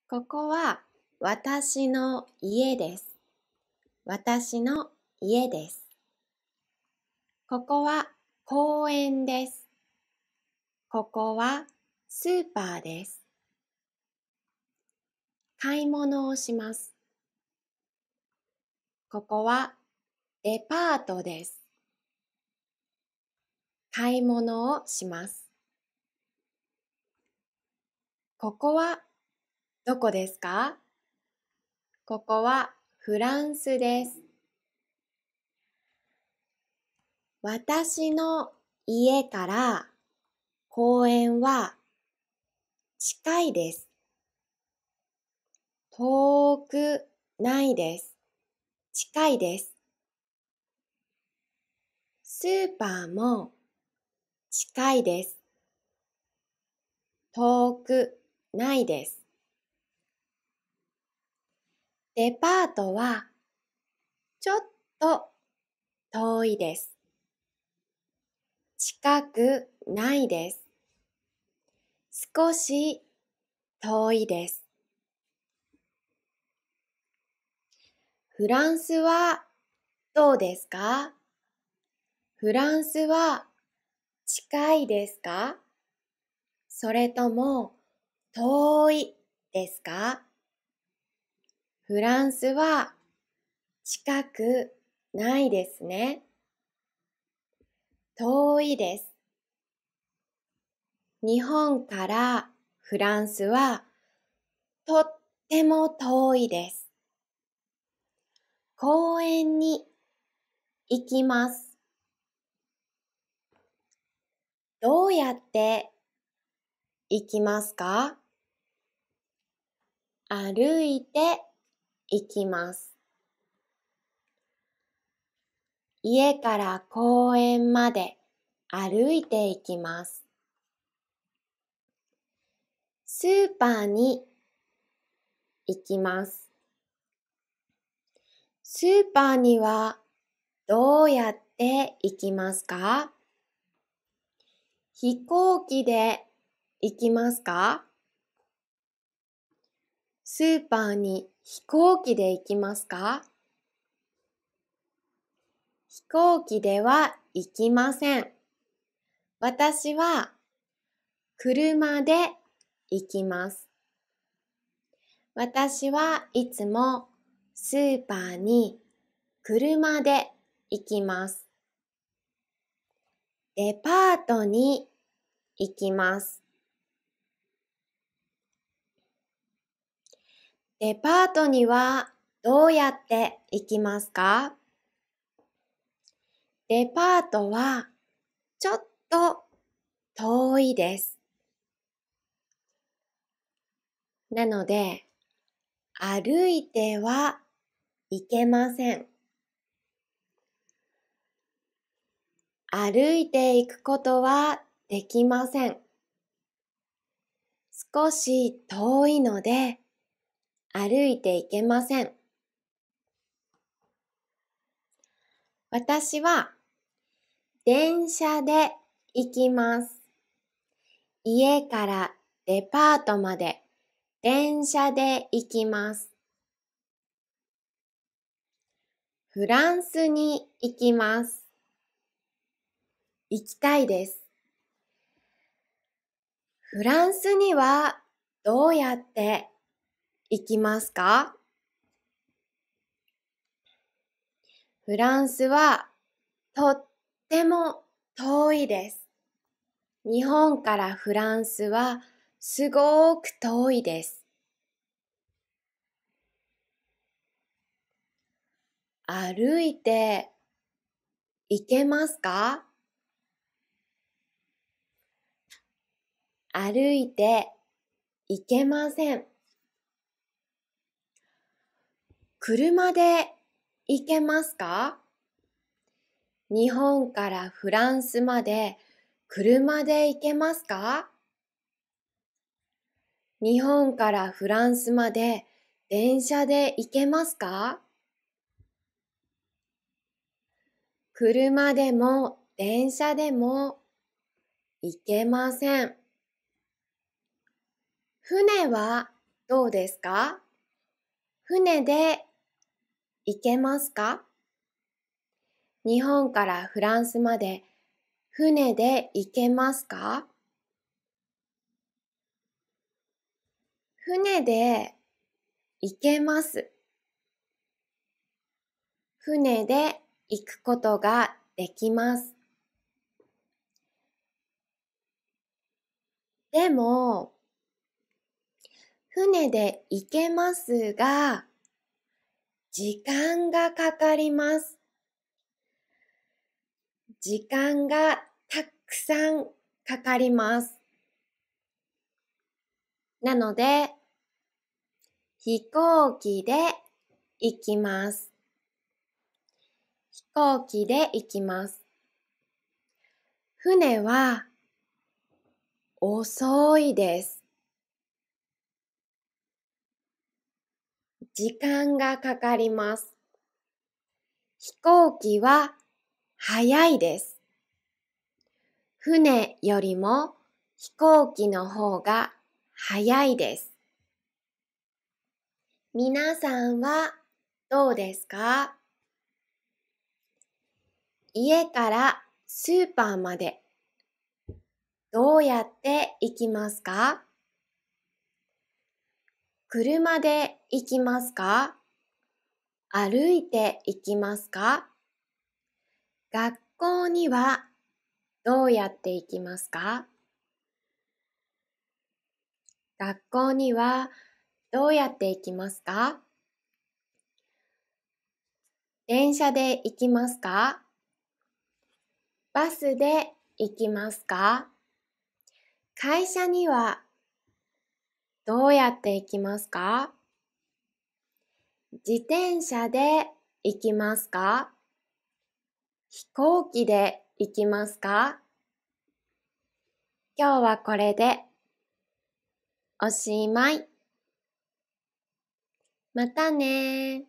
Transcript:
ここは私の家です。私の家です。ここは公園です。ここはスーパーです。買い物をします。ここはデパートです。買い物をします。ここはどこですか？ここはフランスです。私の家から公園は近いです。遠くないです。近いです。スーパーも近いです。遠くないです。デパートはちょっと遠いです。近くないです。少し遠いです。フランスはどうですか？フランスは近いですか？それとも遠いですか？フランスは近くないですね。遠いです。日本からフランスはとっても遠いです。公園に行きます。どうやって行きますか？歩いて行きます。家から公園まで歩いて行きます。スーパーに行きます。スーパーにはどうやって行きますか？飛行機で行きますか？スーパーに飛行機で行きますか？飛行機では行きません。私は車で行きます。私はいつもスーパーに車で行きます。デパートに行きます。デパートにはどうやって行きますか？デパートはちょっと遠いです。なので、歩いては行けません。歩いていくことはできません。少し遠いので歩いていけません。私は電車で行きます。家からデパートまで電車で行きます。フランスに行きます。行きたいです。フランスにはどうやって行きますか？フランスはとっても遠いです。日本からフランスはすごく遠いです。歩いて行けますか？歩いて行けません。車で行けますか？日本からフランスまで車で行けますか？日本からフランスまで電車で行けますか？車でも電車でも行けません。船はどうですか？船で行けますか？日本からフランスまで船で行けますか？船で行けます。船で行くことができます。でも、船で行けますが、時間がかかります。時間がたくさんかかります。なので、飛行機で行きます。飛行機で行きます。船は遅いです。時間がかかります。飛行機は早いです。船よりも飛行機の方が早いです。皆さんはどうですか？家からスーパーまでどうやって行きますか？車で行きますか？歩いて行きますか？学校にはどうやって行きますか？学校にはどうやって行きますか？電車で行きますか？バスで行きますか？会社にはどうやって行きますか？自転車で行きますか？飛行機で行きますか？今日はこれでおしまい。またねー。